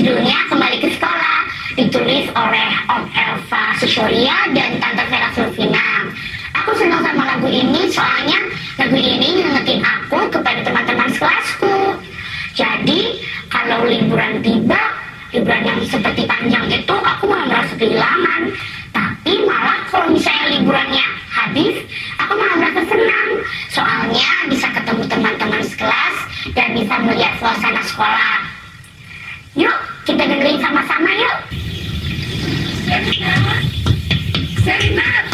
Judulnya Kembali ke Sekolah, ditulis oleh Om Elva Susorya dan Tante Vera Sulfina. Aku senang sama lagu ini soalnya lagu ini ngingetin aku kepada teman-teman sekelasku. Jadi kalau liburan tiba, liburan yang seperti panjang itu aku malah merasa kehilangan. Tapi malah kalau misalnya liburannya habis, aku malah merasa senang. Soalnya bisa ketemu teman-teman sekelas dan bisa melihat suasana sekolah. Yuk, kita dengerin sama-sama yuk. Serenade.